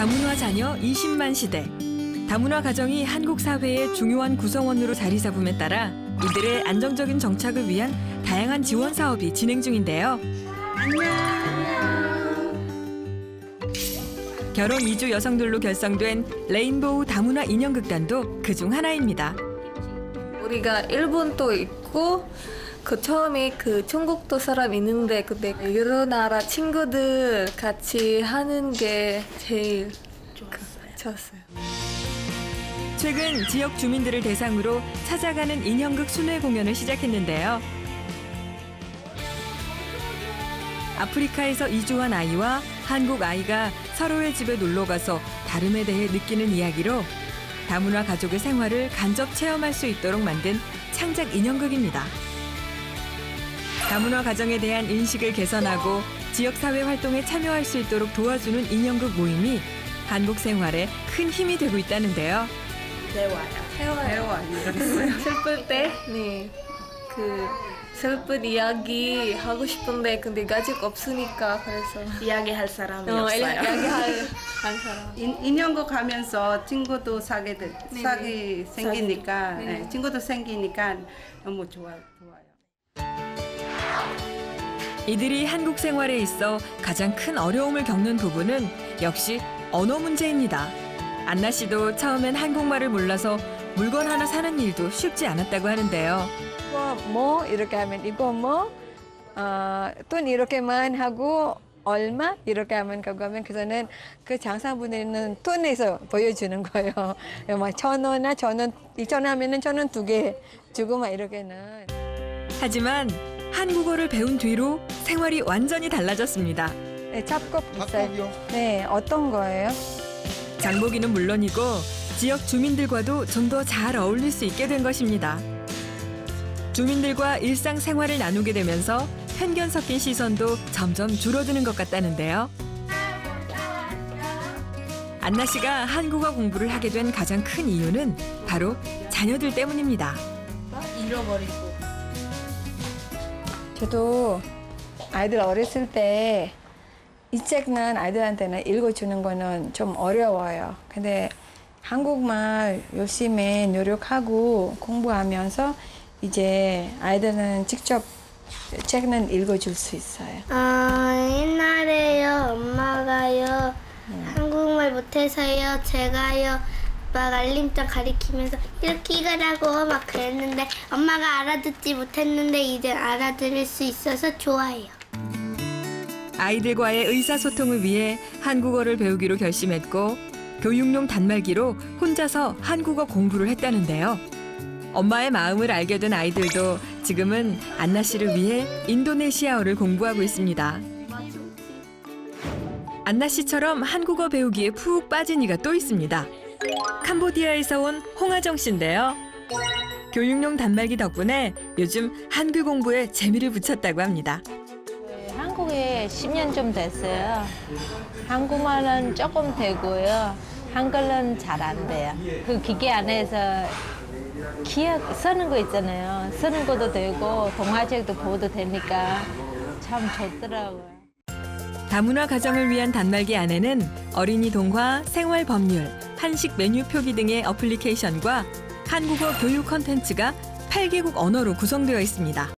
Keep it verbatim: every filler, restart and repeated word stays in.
다문화 자녀 이십만 시대. 다문화 가정이 한국 사회의 중요한 구성원으로 자리 잡음에 따라 이들의 안정적인 정착을 위한 다양한 지원 사업이 진행 중인데요. 결혼 이주 여성들로 결성된 레인보우 다문화 인형극단도 그중 하나입니다. 우리가 일본도 있고 그 처음에 그 중국도 사람 있는데 근데 여러 나라 친구들 같이 하는 게 제일 좋았어요. 좋았어요. 최근 지역 주민들을 대상으로 찾아가는 인형극 순회 공연을 시작했는데요. 아프리카에서 이주한 아이와 한국 아이가 서로의 집에 놀러가서 다름에 대해 느끼는 이야기로 다문화 가족의 생활을 간접 체험할 수 있도록 만든 창작 인형극입니다. 다문화 가정에 대한 인식을 개선하고 지역사회 활동에 참여할 수 있도록 도와주는 인형극 모임이 한국 생활에 큰 힘이 되고 있다는데요. 배워요. 배워요. 배워요. 슬플 때, 네, 그 슬픈 이야기 하고 싶은데 근데 아직 없으니까 그래서 이야기할 사람이 어, 없어요. 이야기할 한 사람. 인, 인형극 하면서 친구도 사게 돼, 네네. 사기 생기니까 네네. 네, 친구도 생기니까 너무 좋아, 좋아요. 이들이 한국 생활에 있어 가장 큰 어려움을 겪는 부분은 역시 언어 문제입니다. 안나 씨도 처음엔 한국말을 몰라서 물건 하나 사는 일도 쉽지 않았다고 하는데요. 이거 뭐 이렇게 하면 이거 뭐 어, 돈 이렇게만 하고 얼마 이렇게 하면 그거 하면 그래서는 그 장사분들은 돈에서 보여주는 거예요. 막 천 원이나 천 원, 이천 원 하면은 천 원 두 개 주고 막 이렇게는. 하지만 한국어를 배운 뒤로 생활이 완전히 달라졌습니다. 네, 잡곡 있어요. 네, 어떤 거예요? 장보기는 물론이고 지역 주민들과도 좀 더 잘 어울릴 수 있게 된 것입니다. 주민들과 일상생활을 나누게 되면서 편견 섞인 시선도 점점 줄어드는 것 같다는데요. 안나 씨가 한국어 공부를 하게 된 가장 큰 이유는 바로 자녀들 때문입니다. 잃어버리고. 저도 아이들 어렸을 때 이 책은 아이들한테는 읽어주는 거는 좀 어려워요. 근데 한국말 열심히 노력하고 공부하면서 이제 아이들은 직접 책은 읽어줄 수 있어요. 아, 옛날에요, 엄마가요, 음. 한국말 못해서요, 제가요, 막 알림장 가리키면서 이렇게 읽으라고 막 그랬는데 엄마가 알아듣지 못했는데 이제 알아들을 수 있어서 좋아요. 아이들과의 의사소통을 위해 한국어를 배우기로 결심했고 교육용 단말기로 혼자서 한국어 공부를 했다는데요. 엄마의 마음을 알게 된 아이들도 지금은 안나 씨를 위해 인도네시아어를 공부하고 있습니다. 안나 씨처럼 한국어 배우기에 푹 빠진 이가 또 있습니다. 캄보디아에서 온 홍하정 씨인데요. 교육용 단말기 덕분에 요즘 한글 공부에 재미를 붙였다고 합니다. 한국에 십 년 좀 됐어요. 한국말은 조금 되고요. 한글은 잘 안 돼요. 그 기계 안에서 기억 쓰는 거 있잖아요. 쓰는 것도 되고 동화책도 보도 되니까 참 좋더라고요. 다문화 가정을 위한 단말기 안에는 어린이 동화, 생활 법률, 한식 메뉴 표기 등의 어플리케이션과 한국어 교육 콘텐츠가 여덟 개국 언어로 구성되어 있습니다.